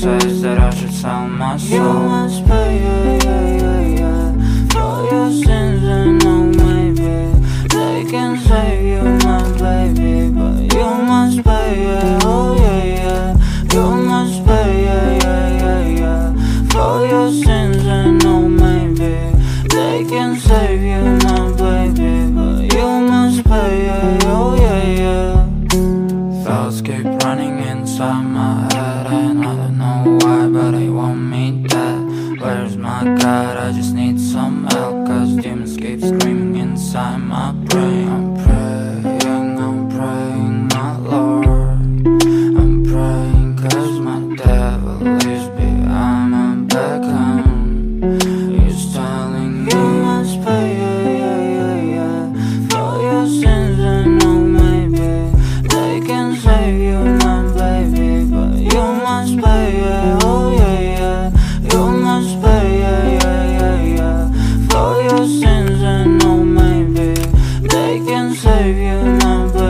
says that I should sell my soul. You must pay, for your sins, and oh maybe they can save you, my baby, but you must pay, oh yeah. You must pay, for your sins, and oh maybe they can save you, my baby, but you must pay, oh yeah. Thoughts keep running inside my head, and I don't know why, but they want me dead. Where's my God? I just need some help, cause demons keep screaming inside my brain. I'm praying, my Lord. I'm praying cause my devil is behind my back home. He's telling me you must pay, for your sins, and oh maybe they can save you, my baby, but you must pay, oh yeah. You must pay, for your sins, and oh maybe they can save you, my baby.